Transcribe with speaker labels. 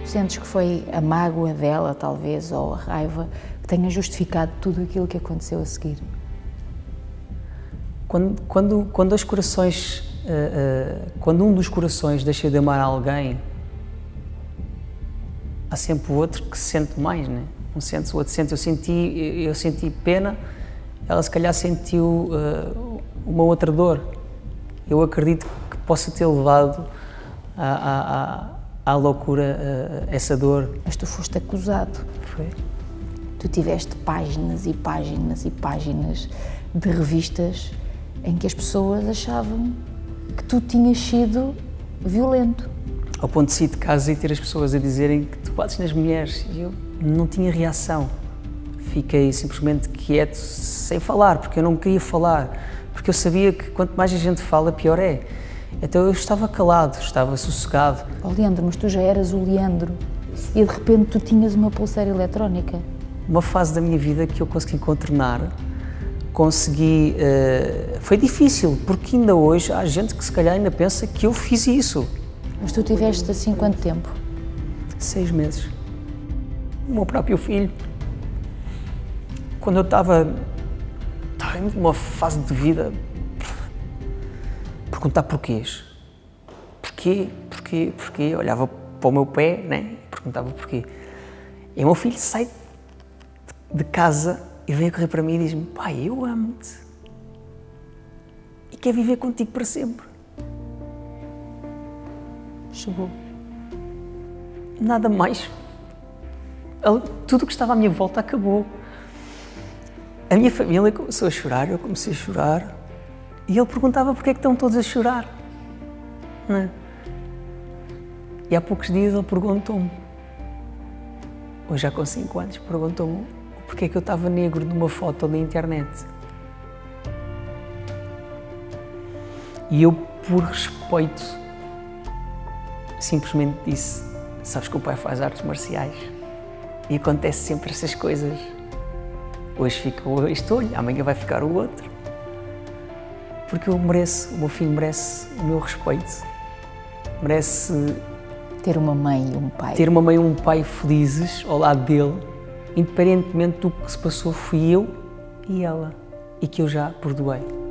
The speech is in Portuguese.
Speaker 1: Sentes que foi a mágoa dela, talvez, ou a raiva, que tenha justificado tudo aquilo que aconteceu a seguir?
Speaker 2: Quando os corações, quando um dos corações deixa de amar alguém, há sempre o outro que se sente mais, né? Um sente, o outro sente. Eu senti pena, ela se calhar sentiu uma outra dor. Eu acredito que possa ter levado à loucura essa dor.
Speaker 1: Mas tu foste acusado.
Speaker 2: Foi.
Speaker 1: Tu tiveste páginas e páginas e páginas de revistas em que as pessoas achavam que tu tinhas sido violento.
Speaker 2: Ao ponto de sair de casa e ter as pessoas a dizerem que tu bates nas mulheres. E eu não tinha reação. Fiquei simplesmente quieto, sem falar, porque eu não queria falar. Porque eu sabia que quanto mais a gente fala, pior é. Então eu estava calado, estava sossegado.
Speaker 1: Oh, Leandro, mas tu já eras o Leandro e de repente tu tinhas uma pulseira eletrónica.
Speaker 2: Uma fase da minha vida que eu consegui contornar, foi difícil, porque ainda hoje há gente que se calhar ainda pensa que eu fiz isso.
Speaker 1: Mas tu tiveste assim quanto tempo?
Speaker 2: 6 meses. O meu próprio filho, quando eu estava numa fase de vida, perguntar porquês. Porquê? Olhava para o meu pé, né? Perguntava porquê. E o meu filho sai de casa e vem a correr para mim e diz-me: pai, eu amo-te e quero viver contigo para sempre.
Speaker 1: Chegou.
Speaker 2: Nada mais. Tudo o que estava à minha volta acabou. A minha família começou a chorar, eu comecei a chorar e ele perguntava porquê é que estão todos a chorar. Não é? E há poucos dias ele perguntou-me, hoje já com 5 anos, perguntou-me porquê é que eu estava negro numa foto da internet. E eu, por respeito, simplesmente disse: sabes que o pai faz artes marciais e acontece sempre essas coisas. Hoje fica este olho, amanhã vai ficar o outro. Porque o meu filho merece o meu respeito, merece
Speaker 1: ter uma mãe e um pai.
Speaker 2: Ter uma mãe e um pai felizes ao lado dele, independentemente do que se passou, fui eu e ela, e que eu já perdoei.